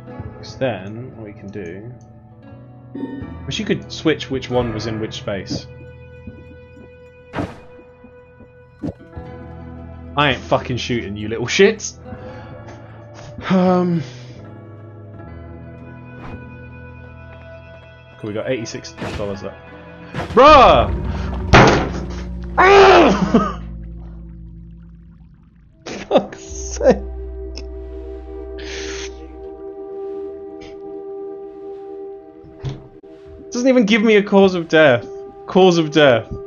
Because then, what we can do... Wish you could switch which one was in which space. I ain't fucking shooting, you little shits! Cool, we got $86 left. Bruh! Fuck's sake! Doesn't even give me a cause of death. Cause of death.